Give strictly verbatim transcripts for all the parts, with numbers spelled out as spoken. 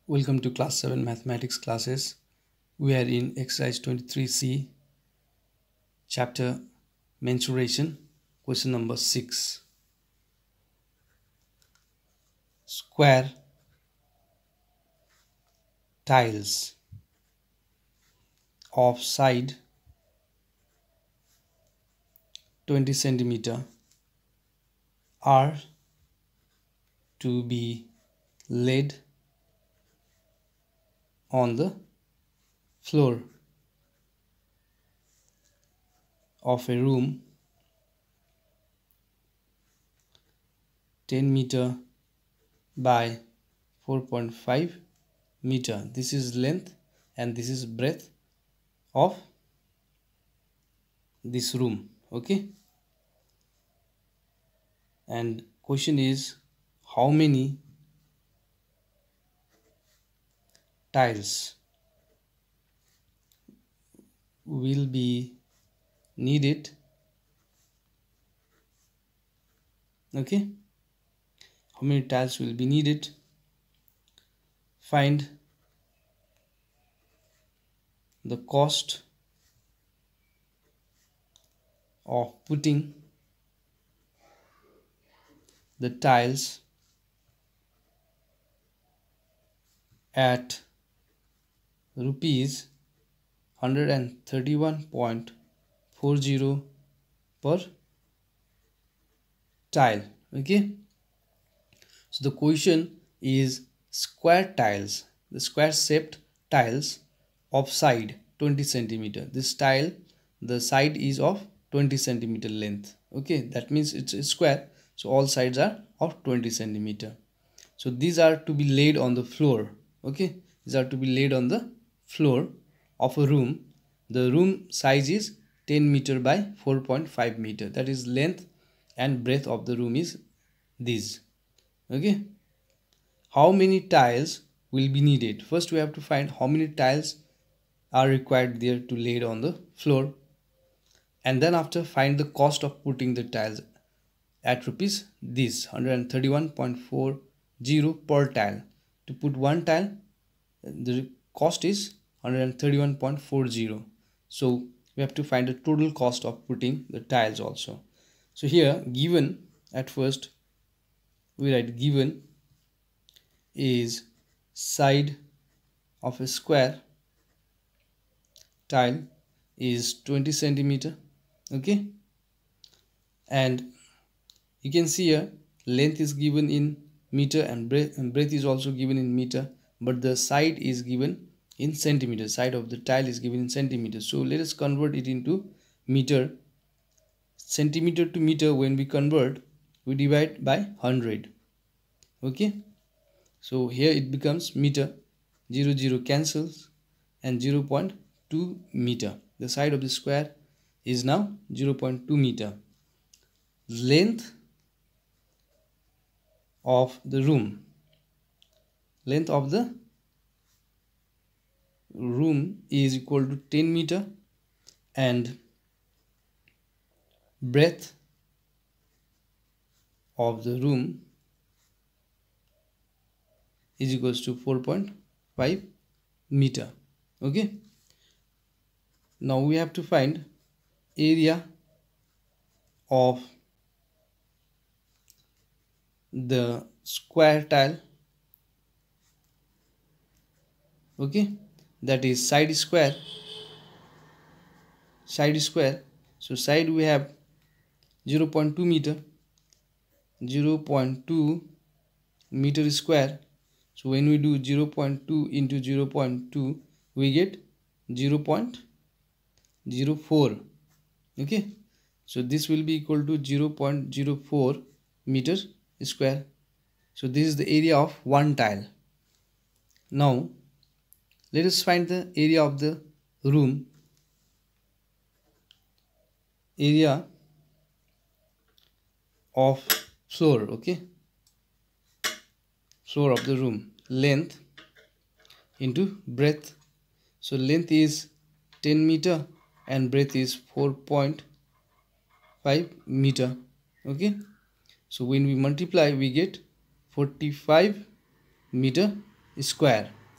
Welcome to class seven mathematics classes. We are in exercise twenty-three C, chapter mensuration, question number six. Square tiles of side twenty centimeter are to be laid on the floor of a room ten meter by four point five meter. This is length and this is breadth of this room. Okay, and question is, how many tiles will be needed? Okay, how many tiles will be needed? Find the cost of putting the tiles at rupees one hundred thirty-one point four zero per tile. Okay, so the question is square tiles, the square shaped tiles of side twenty centimeter. This tile, the side is of twenty centimeter length. Okay, that means it's a square, so all sides are of twenty centimeter. So these are to be laid on the floor. Okay, these are to be laid on the floor of a room. The room size is ten meter by four point five meter. That is length and breadth of the room is this. Okay, how many tiles will be needed? First we have to find how many tiles are required there to laid on the floor, and then after find the cost of putting the tiles at rupees this one hundred thirty-one point four zero per tile. To put one tile, the cost is one hundred thirty-one point four zero. So we have to find the total cost of putting the tiles also. So here given, at first we write given is side of a square tile is twenty centimeter. Okay, and you can see here length is given in meter and breadth, and breadth is also given in meter, but the side is given in centimeter. Side of the tile is given in centimeter. So let us convert it into meter. Centimeter to meter, when we convert, we divide by one hundred. Okay, so here it becomes meter, zero zero cancels, and zero point two meter. The side of the square is now zero point two meter. Length of the room, length of the room is equal to ten meter, and breadth of the room is equals to four point five meter. Okay, now we have to find area of the square tile. Okay, that is side square, side square. So side we have zero point two meter, zero point two meter square. So when we do zero point two into zero point two, we get zero point zero four. Okay, so this will be equal to zero point zero four meter square. So this is the area of one tile. Now let us find the area of the room. Area of floor. Okay, floor of the room, length into breadth. So length is ten meter and breadth is four point five meter. Okay, so when we multiply we get forty-five meter square.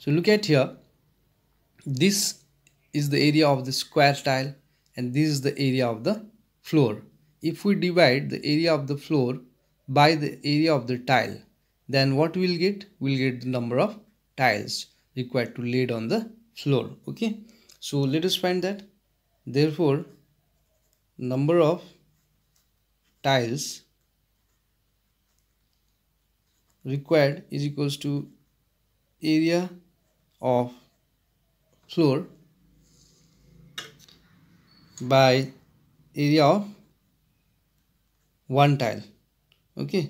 So look at here, this is the area of the square tile and this is the area of the floor. If we divide the area of the floor by the area of the tile, then what we'll get? We'll get the number of tiles required to laid on the floor. Okay, so let us find that. Therefore, number of tiles required is equals to area of floor by area of one tile, okay,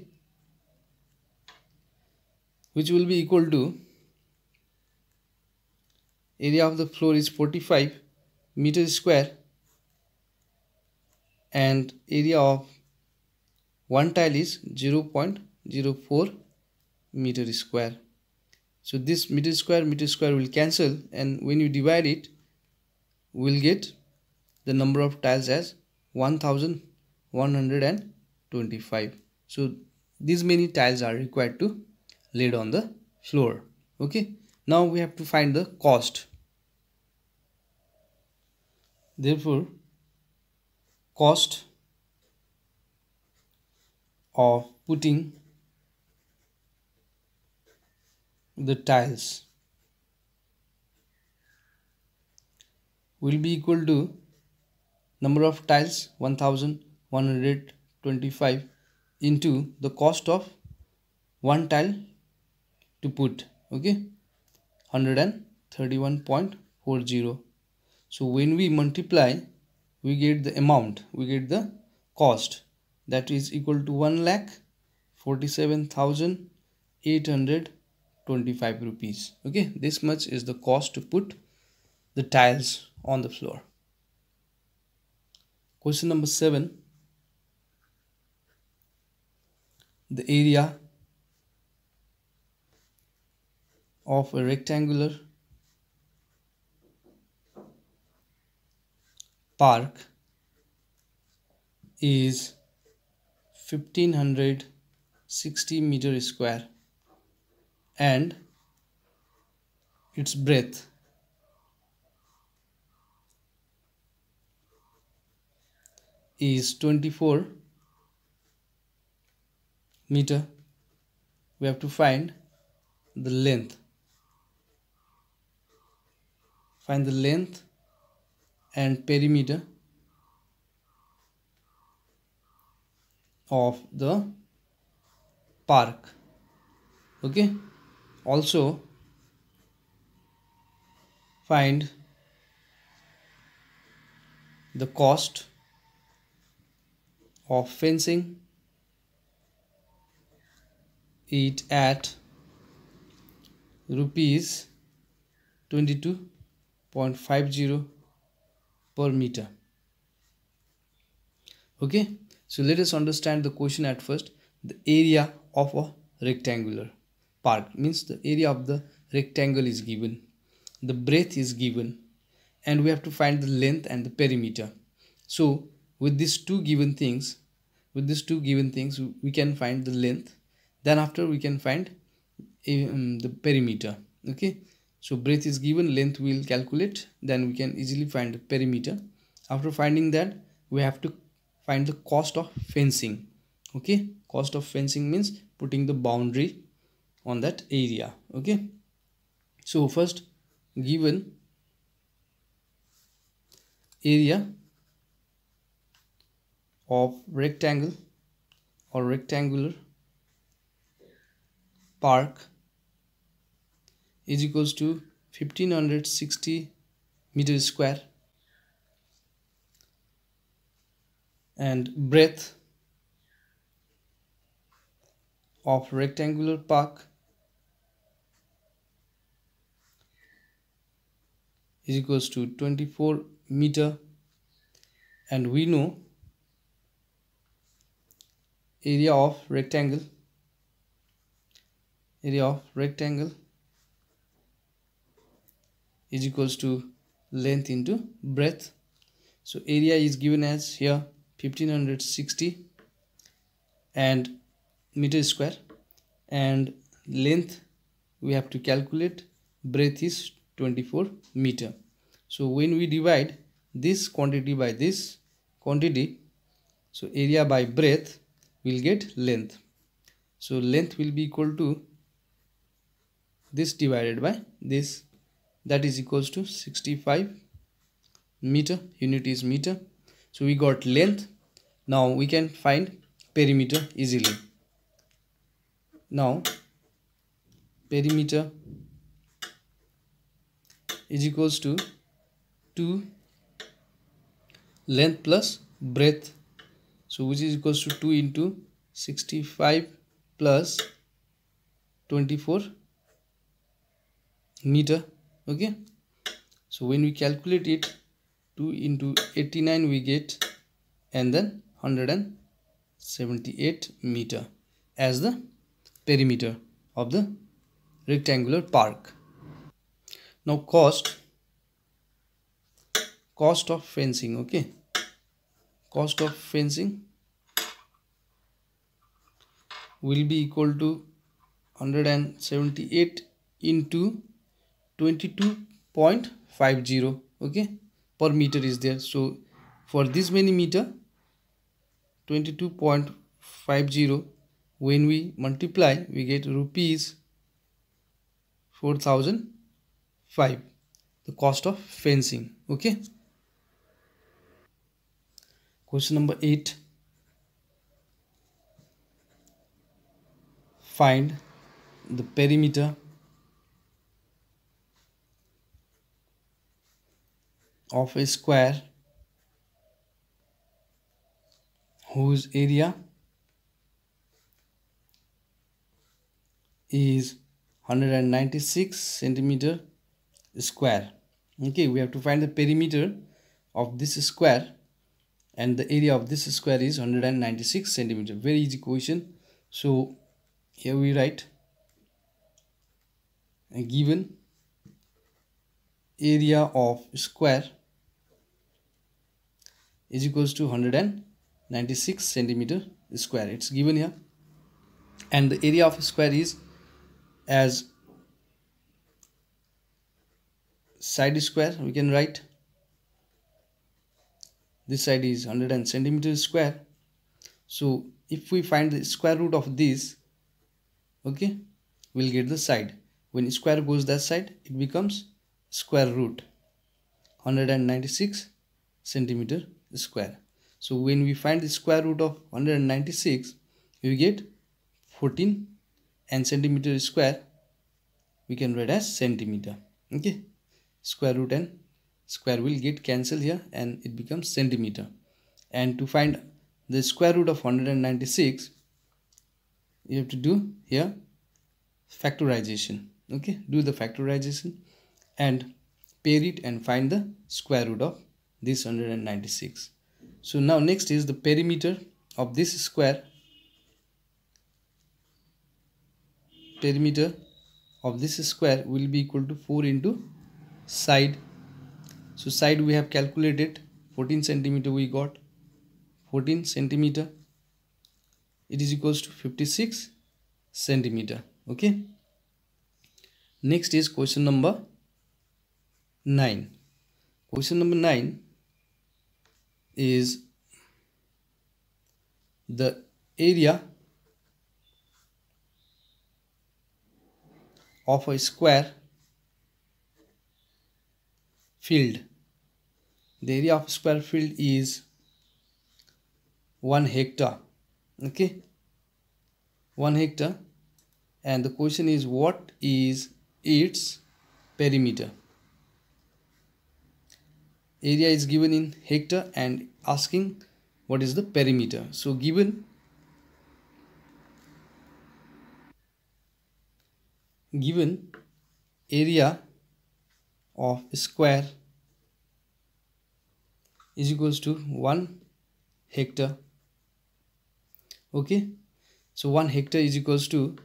which will be equal to area of the floor is forty-five meters square and area of one tile is zero point zero four meter square. So this meter square meter square will cancel, and when you divide it, we'll get the number of tiles as one thousand one hundred twenty-five. So these many tiles are required to laid on the floor. Okay, now we have to find the cost. Therefore, cost of putting the tiles will be equal to number of tiles one thousand one hundred twenty-five into the cost of one tile to put, okay, one hundred thirty-one point four zero. So when we multiply, we get the amount, we get the cost, that is equal to one lakh forty-seven thousand eight hundred twenty-five rupees. Okay, this much is the cost to put the tiles on the floor. Question number seven. The area of a rectangular park is fifteen sixty meters square and its breadth is twenty-four meter. We have to find the length. Find the length and perimeter of the park. Okay, also find the cost of fencing it at rupees twenty-two point five zero per meter. Okay, so let us understand the question at first. The area of a rectangular park means the area of the rectangle is given, the breadth is given, and we have to find the length and the perimeter. So with these two given things, with these two given things, we can find the length. Then after we can find um, the perimeter. Okay, so breadth is given, length we will calculate, then we can easily find the perimeter. After finding that, we have to find the cost of fencing. Okay, cost of fencing means putting the boundary on that area. Okay, so first given area of rectangle or rectangular park is equals to fifteen sixty meters square and breadth of rectangular park is equals to twenty-four meter, and we know area of rectangle area of rectangle is equals to length into breadth. So area is given as here fifteen sixty and meter square, and length we have to calculate breadth is twenty-four meter. So when we divide this quantity by this quantity, so area by breadth, we'll get length. So length will be equal to this divided by this, that is equals to sixty-five meter. Unit is meter. So we got length. Now we can find perimeter easily. Now perimeter is equals to two length plus breadth, so which is equals to two into sixty-five plus twenty-four meter. Okay, so when we calculate it, two into eighty-nine we get, and then one hundred seventy-eight meter as the perimeter of the rectangular park. Now cost cost of fencing. Okay, cost of fencing will be equal to one hundred seventy-eight into twenty-two point five zero. Okay, per meter is there. So for this many meter, twenty-two point five zero, when we multiply, we get rupees four thousand five, the cost of fencing. Okay, question number eight. Find the perimeter of a square whose area is one hundred ninety-six centimeter square. Okay, we have to find the perimeter of this square, and the area of this square is one hundred ninety-six centimeter. Very easy question. So here we write a given area of square is equals to one hundred ninety-six centimeter square. It's given here, and the area of square is as side square. We can write this side is one hundred centimeter square. So if we find the square root of this, okay, we'll get the side. When square goes that side, it becomes square root one hundred ninety-six centimeter square. So when we find the square root of one hundred ninety-six, we get fourteen, and centimeter square we can write as centimeter. Okay, square root and square will get cancelled here, and it becomes centimeter. And to find the square root of one hundred ninety-six, you have to do here factorization. Okay, do the factorization and pair it and find the square root of this one hundred ninety-six. So now next is the perimeter of this square. Perimeter of this square will be equal to four into side. So side we have calculated fourteen centimeter, we got fourteen centimeter, it is equals to fifty-six centimeter. Okay, next is question number nine. Question number nine is the area of a square field. The area of square field is one hectare. Okay, one hectare, and the question is what is its perimeter. Area is given in hectare and asking what is the perimeter. So given given area of square is equals to one hectare. Okay, so one hectare is equals to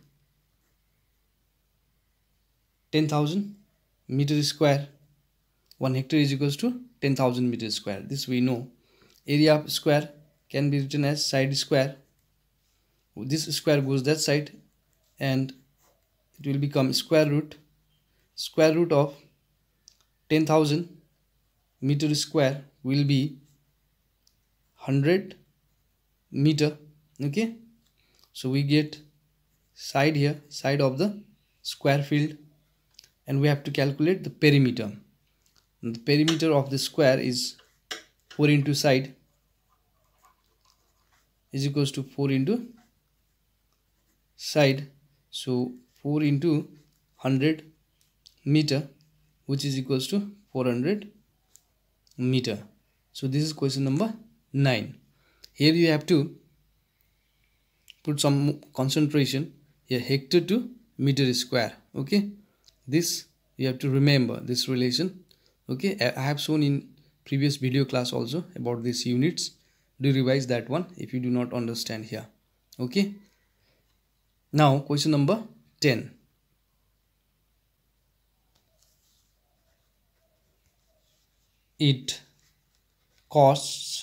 ten thousand meter square. One hectare is equals to ten thousand meters square. This we know. Area of square can be written as side square. This square goes that side, and it will become square root. square root of ten thousand meter square will be one hundred meter. Okay, so we get side here, side of the square field, and we have to calculate the perimeter. And the perimeter of the square is four into side is equals to four into side, so four into one hundred meter, which is equals to four hundred meter. So this is question number nine. Here you have to put some concentration here, hectare to meter square. Okay, this you have to remember this relation. Okay, I have shown in previous video class also about these units. Do revise that one if you do not understand here. Okay, now question number ten. It costs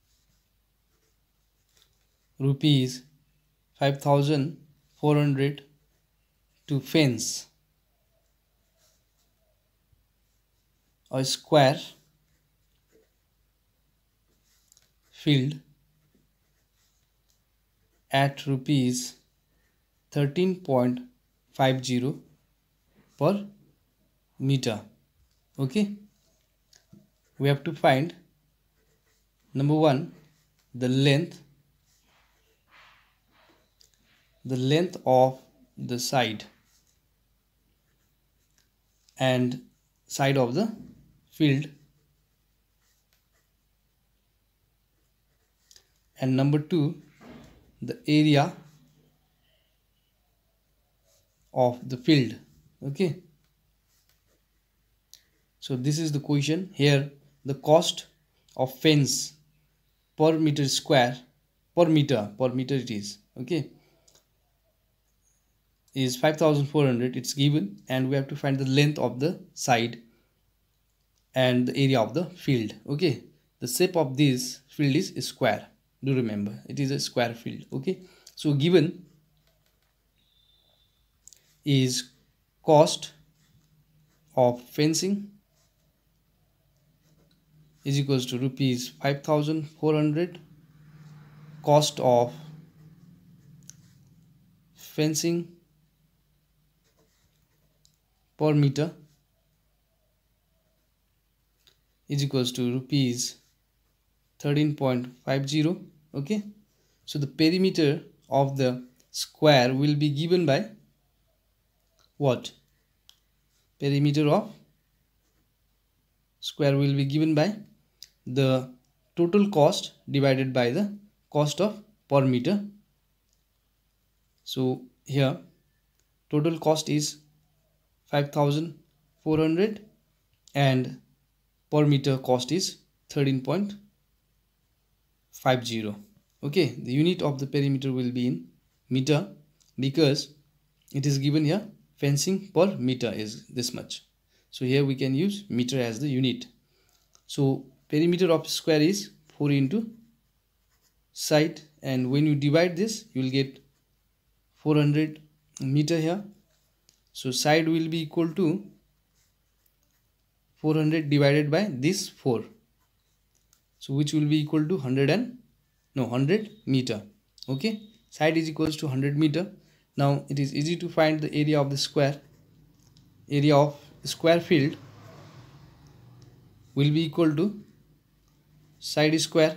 rupees five thousand four hundred to fence a square field at rupees thirteen point five zero per meter. Okay, we have to find number one, the length the length of the side and side of the field, and number two, the area of the field. Okay, so this is the question. Here the cost of fence per meter square, per meter per meter it is, okay, is five thousand four hundred. It's given, and we have to find the length of the side and the area of the field. Okay, the shape of this field is a square. Do remember, it is a square field. Okay, so given is cost of fencing is equals to rupees five thousand four hundred. Cost of fencing per meter is equals to rupees thirteen point five zero. Okay, so the perimeter of the square will be given by what? Perimeter of square will be given by the total cost divided by the cost of per meter. So here total cost is five thousand four hundred and per meter cost is thirteen point five zero. Okay, the unit of the perimeter will be in meter because it is given here fencing per meter is this much. So here we can use meter as the unit. So perimeter of square is four into side, and when you divide this you will get four hundred meter here. So side will be equal to four hundred divided by this four, so which will be equal to one hundred and no one hundred meter. Okay, side is equals to one hundred meter. Now it is easy to find the area of the square. Area of square field will be equal to side square.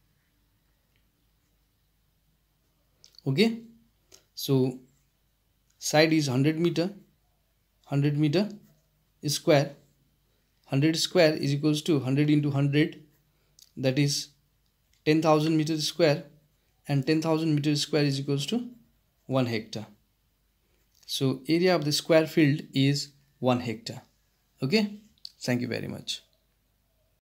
Okay, so side is one hundred meter, one hundred meter square. one hundred square is equals to one hundred into one hundred, that is ten thousand meters square, and ten thousand meters square is equals to one hectare. So area of the square field is one hectare. Okay, thank you very much.